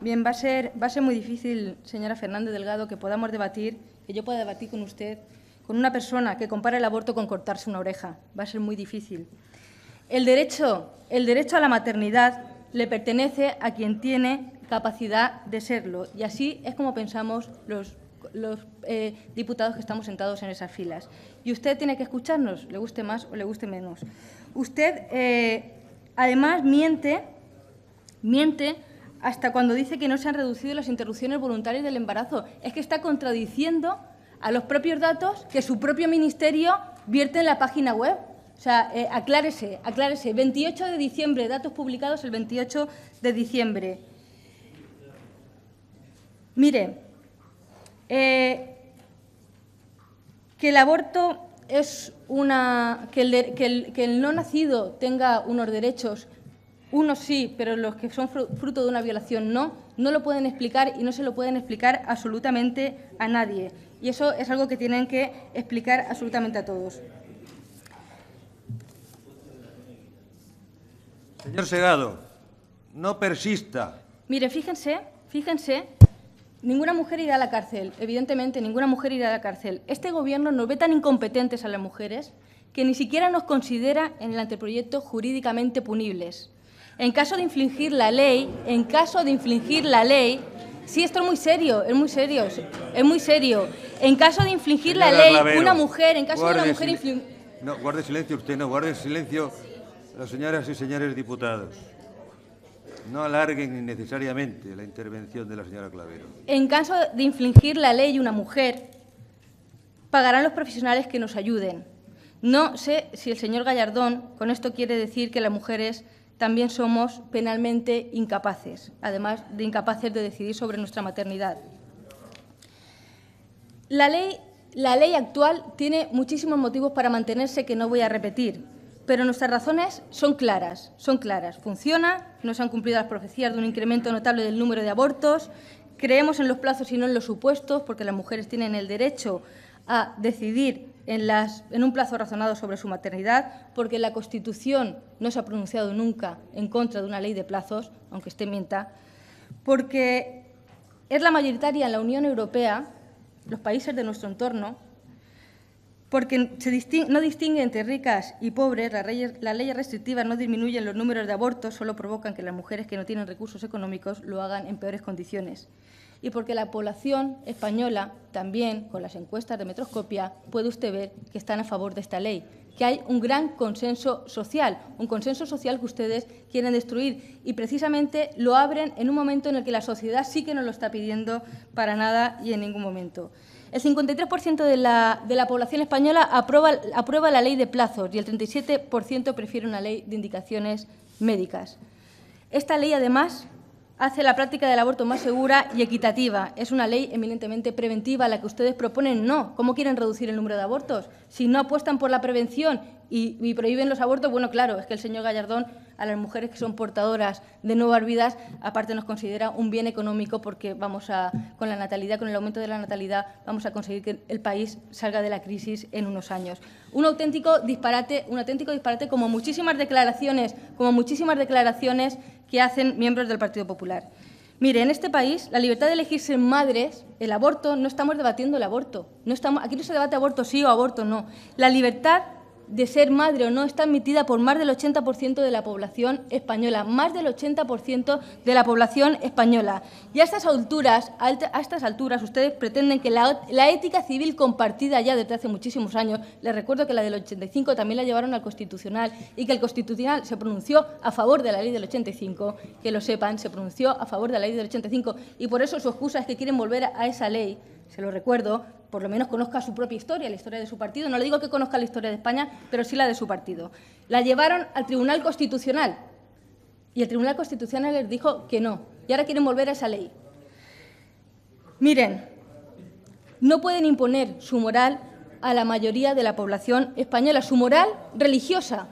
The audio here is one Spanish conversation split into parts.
Bien, va a ser muy difícil, señora Fernández Delgado, que podamos debatir, que yo pueda debatir con usted, con una persona que compara el aborto con cortarse una oreja. Va a ser muy difícil. El derecho a la maternidad le pertenece a quien tiene capacidad de serlo, y así es como pensamos los diputados que estamos sentados en esas filas. Y usted tiene que escucharnos, le guste más o le guste menos. Usted, además, miente hasta cuando dice que no se han reducido las interrupciones voluntarias del embarazo. Es que está contradiciendo a los propios datos que su propio ministerio vierte en la página web. O sea, aclárese. 28 de diciembre, datos publicados el 28 de diciembre. Mire, que el aborto es que el no nacido tenga unos derechos, unos sí, pero los que son fruto de una violación no lo pueden explicar y no se lo pueden explicar absolutamente a nadie. Y eso es algo que tienen que explicar absolutamente a todos. Señor Segado, no persista. Mire, fíjense, ninguna mujer irá a la cárcel, evidentemente, ninguna mujer irá a la cárcel. Este Gobierno nos ve tan incompetentes a las mujeres que ni siquiera nos considera en el anteproyecto jurídicamente punibles. En caso de infringir la ley, sí, esto es muy serio. En caso de infringir la ley, una mujer, en caso de una mujer infringir... No, guarde silencio usted, no, guarden silencio las señoras y señores diputados. No alarguen innecesariamente la intervención de la señora Clavero. En caso de infringir la ley una mujer, pagarán los profesionales que nos ayuden. No sé si el señor Gallardón con esto quiere decir que las mujeres también somos penalmente incapaces, además de incapaces de decidir sobre nuestra maternidad. La ley actual tiene muchísimos motivos para mantenerse que no voy a repetir, pero nuestras razones son claras. Funciona, no se han cumplido las profecías de un incremento notable del número de abortos, creemos en los plazos y no en los supuestos, porque las mujeres tienen el derecho a decidir en un plazo razonado sobre su maternidad, porque la Constitución no se ha pronunciado nunca en contra de una ley de plazos, aunque usted mienta, porque es la mayoritaria en la Unión Europea, los países de nuestro entorno, porque no distingue entre ricas y pobres, las leyes restrictivas no disminuyen los números de abortos, solo provocan que las mujeres que no tienen recursos económicos lo hagan en peores condiciones. Y porque la población española, también con las encuestas de Metroscopia, puede usted ver que están a favor de esta ley, que hay un gran consenso social, que ustedes quieren destruir, y precisamente lo abren en un momento en el que la sociedad sí que no lo está pidiendo para nada y en ningún momento. El 53% de la población española aprueba la ley de plazos y el 37% prefiere una ley de indicaciones médicas. Esta ley, además, hace la práctica del aborto más segura y equitativa. Es una ley eminentemente preventiva, la que ustedes proponen no. ¿Cómo quieren reducir el número de abortos? Si no apuestan por la prevención y prohíben los abortos, bueno, claro, es que el señor Gallardón a las mujeres que son portadoras de nuevas vidas, aparte nos considera un bien económico porque con el aumento de la natalidad, vamos a conseguir que el país salga de la crisis en unos años. Un auténtico disparate como muchísimas declaraciones que hacen miembros del Partido Popular. Mire, en este país, la libertad de elegir ser madres, el aborto, no estamos debatiendo el aborto. Aquí no se debate aborto sí o aborto no. La libertad de ser madre o no está admitida por más del 80% de la población española, más del 80% de la población española. Y a estas alturas ustedes pretenden que la ética civil compartida ya desde hace muchísimos años, les recuerdo que la del 85 también la llevaron al Constitucional y que el Constitucional se pronunció a favor de la ley del 85, que lo sepan, se pronunció a favor de la ley del 85 y por eso su excusa es que quieren volver a esa ley. Se lo recuerdo, por lo menos conozca su propia historia, la historia de su partido. No le digo que conozca la historia de España, pero sí la de su partido. La llevaron al Tribunal Constitucional y el Tribunal Constitucional les dijo que no. Y ahora quieren volver a esa ley. Miren, no pueden imponer su moral a la mayoría de la población española, su moral religiosa.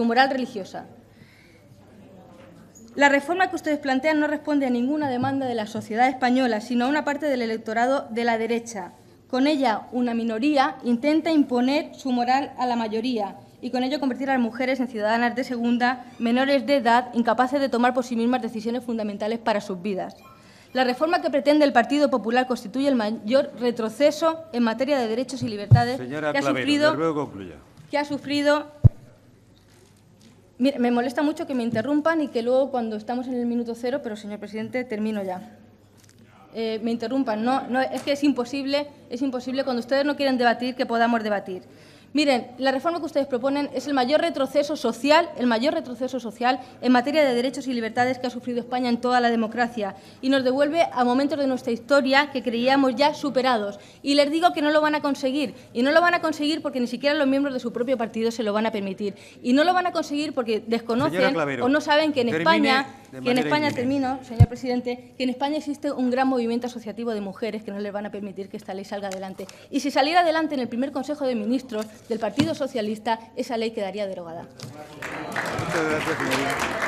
La reforma que ustedes plantean no responde a ninguna demanda de la sociedad española, sino a una parte del electorado de la derecha. Con ella, una minoría intenta imponer su moral a la mayoría y con ello convertir a las mujeres en ciudadanas de segunda, menores de edad, incapaces de tomar por sí mismas decisiones fundamentales para sus vidas. La reforma que pretende el Partido Popular constituye el mayor retroceso en materia de derechos y libertades Señora Clavero, le ruego concluya. Que ha sufrido. Mire, me molesta mucho que me interrumpan y que luego, cuando estamos en el minuto cero, pero, señor presidente, termino ya. Me interrumpan. No, es que es imposible cuando ustedes no quieren debatir que podamos debatir. Miren, la reforma que ustedes proponen es el mayor retroceso social en materia de derechos y libertades que ha sufrido España en toda la democracia y nos devuelve a momentos de nuestra historia que creíamos ya superados. Y les digo que no lo van a conseguir. Y no lo van a conseguir porque ni siquiera los miembros de su propio partido se lo van a permitir. Y no lo van a conseguir porque desconocen o no saben que en España, termino, señor presidente, que en España existe un gran movimiento asociativo de mujeres que no les van a permitir que esta ley salga adelante. Y si saliera adelante en el primer Consejo de Ministros del Partido Socialista, esa ley quedaría derogada. Muchas gracias, señoría.